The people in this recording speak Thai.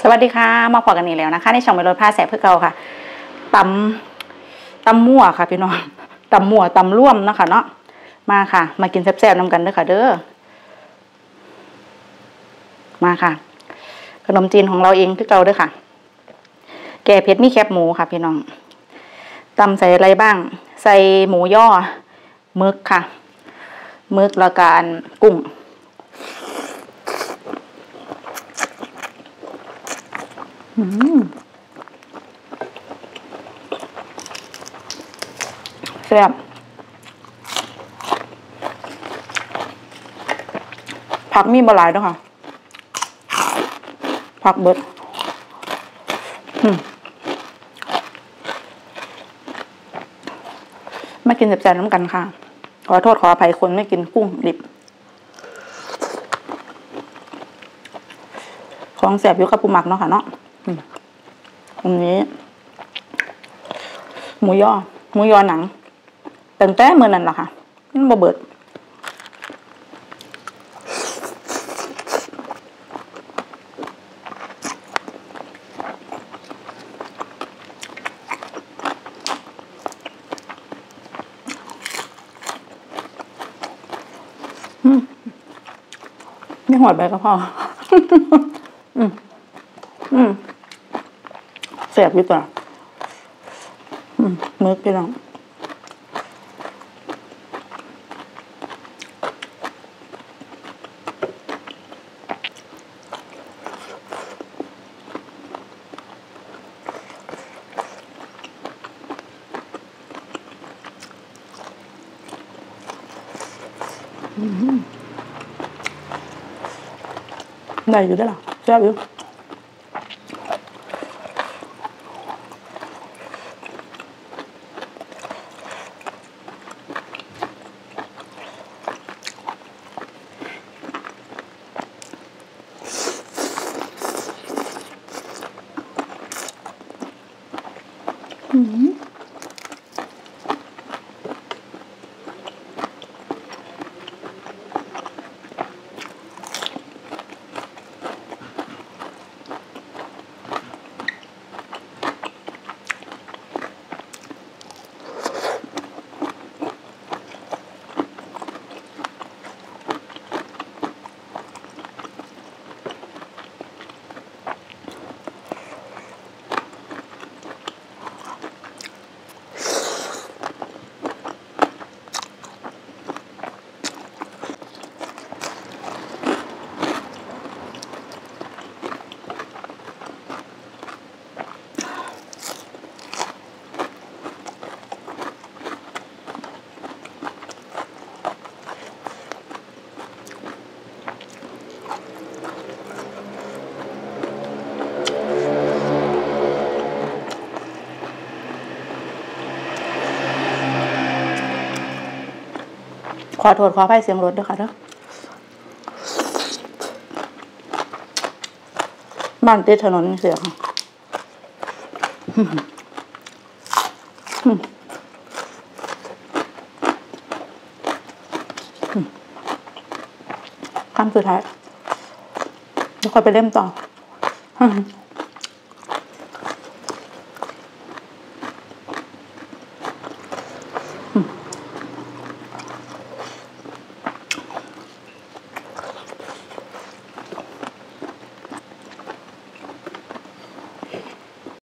สวัสดีค่ะมาพอกันอีกแล้วนะคะในช่องไม่ลดผ้าแสบเพื่อเก่าค่ะตำมั่วค่ะพี่น้องตำมั่วตำร่วมนะคะเนาะมาค่ะมากินแซ่บๆน้ำกันเด้อค่ะเด้อมาค่ะขนมจีนของเราเองเพื่อเก่าเด้อค่ะแกงเผ็ดมีแคบหมูค่ะพี่น้องตำใส่อะไรบ้างใส่หมูย่อมึกค่ะมึกแล้วก็กุ้งแซ่บผักมีบหลายด้วยค่ะผักเบิดมากินแซ่บๆน้ำกันค่ะขอโทษขออภัยคนไม่กินกุ้งดิบของแซ่บอยู่กับปูหมักเนาะค่ะเนาะอันนี้หมูยอหนังตั้งแต่เมื่อนั้นแหละค่ะมันบ่เบิดไม่หอดไปก็พอแซ่บอยู่ตัวมึกพี่น้องได้อยู่ได้หรอแซ่บอยู่ขอโทษขออภัยเสียงรถด้วยค่ะเด้อบ้านติดถนนเสียงคำสุดท้ายแล้วค่อยไปเล่มต่อ